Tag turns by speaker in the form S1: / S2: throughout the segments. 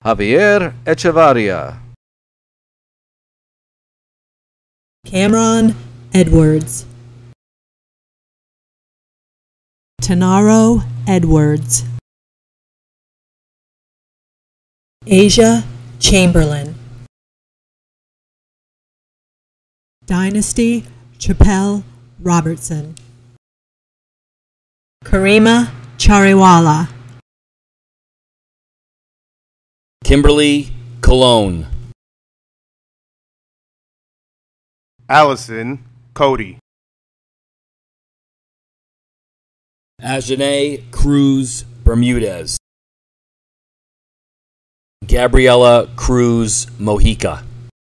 S1: Javier Echevarria,
S2: Cameron Edwards, Tenaro Edwards, Asia Chamberlain, Dynasty Chappelle Robertson, Karima Chariwala,
S3: Kimberly Cologne,
S4: Allison Cody,
S3: Ajane Cruz Bermudez, Gabriela Cruz Mojica,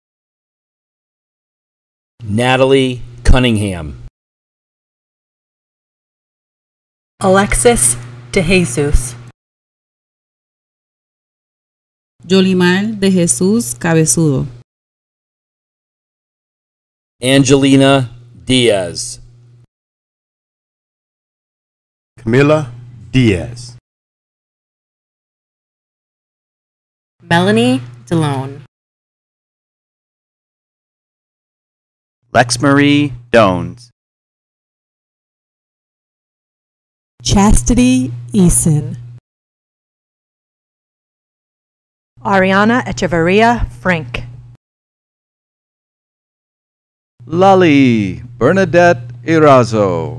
S3: Natalie Cunningham,
S2: Alexis DeJesus,
S5: Yolimar de Jesús Cabezudo,
S3: Angelina Diaz,
S4: Camila Diaz,
S6: Melanie Delone,
S7: Lexmarie Dones,
S2: Chastity Eason,
S8: Ariana Echevarria Frank,
S1: Lali Bernadette Irazo,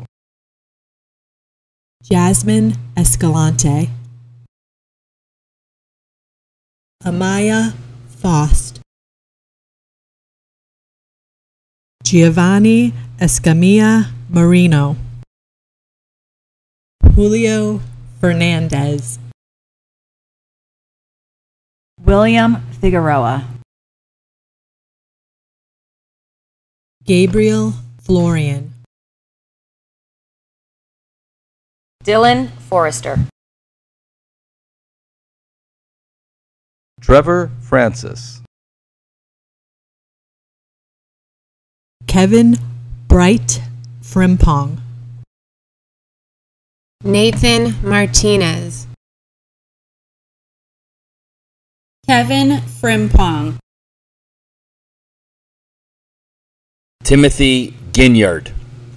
S2: Jasmine Escalante, Amaya Faust, Giovanni Escamilla Marino, Julio Fernandez,
S9: William Figueroa,
S2: Gabriel Florian,
S6: Dylan Forrester,
S1: Trevor Francis,
S2: Kevin Bright Frimpong,
S10: Nathan Martinez,
S5: Kevin Frimpong,
S3: Timothy Ginyard,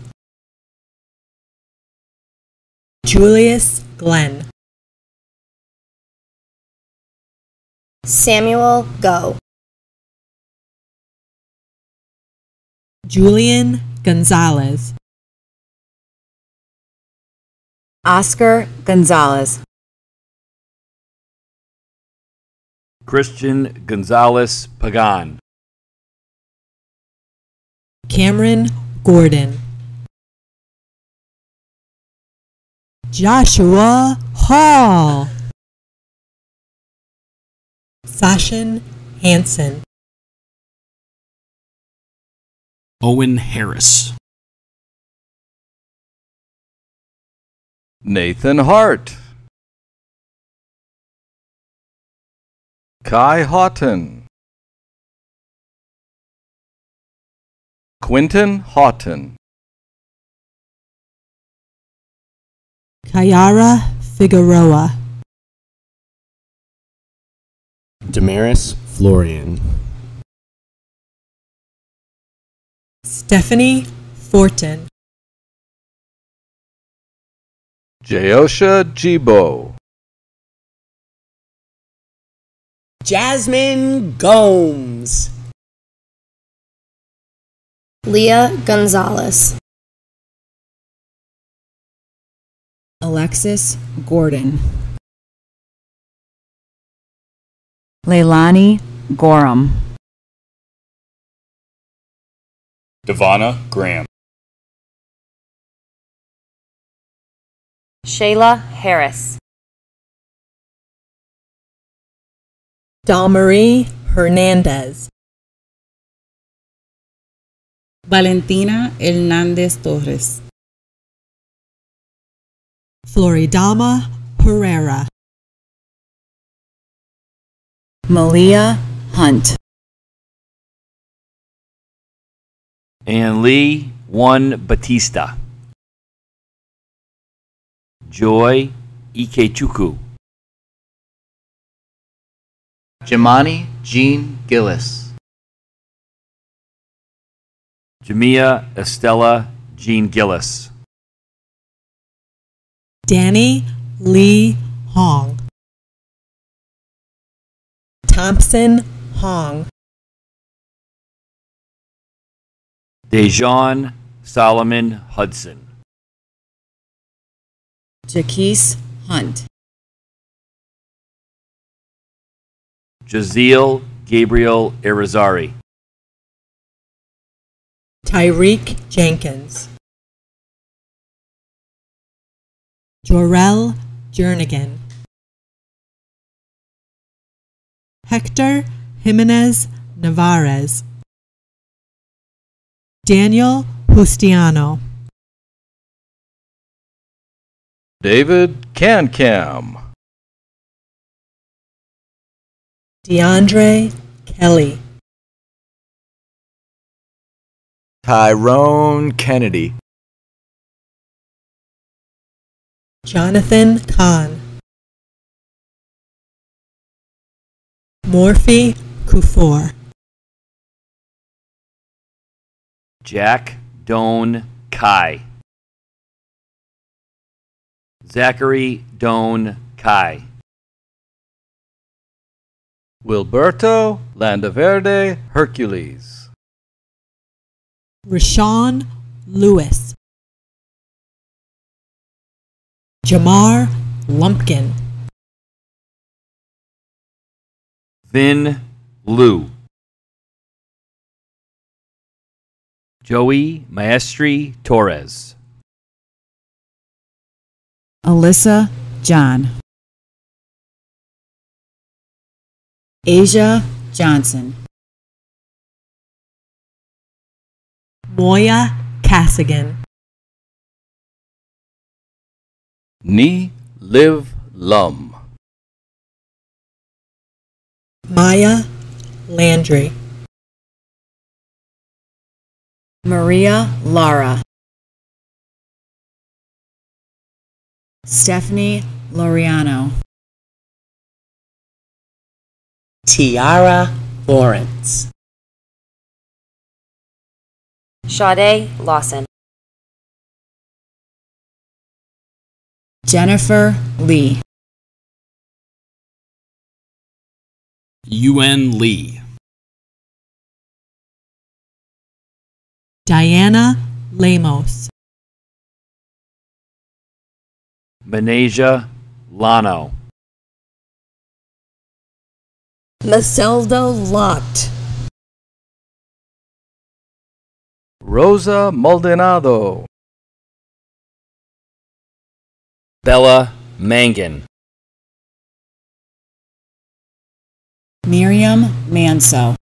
S2: Julius Glenn,
S11: Samuel Go,
S2: Julian Gonzalez,
S9: Oscar Gonzalez,
S3: Christian Gonzalez Pagan,
S2: Cameron Gordon, Joshua Hall, Sashin Hansen,
S12: Owen Harris,
S1: Nathan Hart, Kai Houghton, Quinton Houghton,
S2: Kayara Figueroa,
S13: Damaris Florian,
S2: Stephanie Fortin,
S1: Jayosha Jibo,
S14: Jasmine Gomes,
S11: Leah Gonzalez,
S9: Alexis Gordon, Leilani Gorham,
S3: Devonna Graham,
S6: Shayla Harris,
S2: Dalmarie Hernandez,
S5: Valentina Hernández Torres,
S2: Floridama Herrera,
S9: Malia Hunt,
S3: and Lee One Batista, Joy Ikechukwu,
S7: Jamani Jean Gillis.
S3: Jamia Estella Jean Gillis.
S2: Danny Lee Hong. Thompson Hong.
S3: Dejan Solomon Hudson.
S9: Jaquise Hunt.
S3: Jaziel Gabriel Irizarry.
S2: Tyreek Jenkins. Jorel Jernigan. Hector Jimenez Navarez. Daniel Justiano.
S1: David Cancam.
S2: DeAndre Kelly.
S13: Tyrone Kennedy.
S2: Jonathan Kahn. Morphe Kufor.
S3: Jack Doan Kai. Zachary Doan Kai.
S1: Wilberto Landaverde Hercules.
S2: Rashawn Lewis. Jamar Lumpkin.
S3: Vin Liu. Joey Maestri Torres.
S9: Alyssa John. Asia Johnson.
S2: Moya Cassigan.
S1: Ni Liv Lum.
S2: Maya Landry.
S9: Maria Lara. Stephanie Loriano.
S14: Tiara Lawrence.
S6: Sade Lawson.
S9: Jennifer Lee.
S12: UN Lee.
S2: Diana Lemos.
S3: Menasia Lano.
S2: Maselda Lott.
S1: Rosa Maldonado.
S3: Bella Mangan.
S9: Miriam Manso.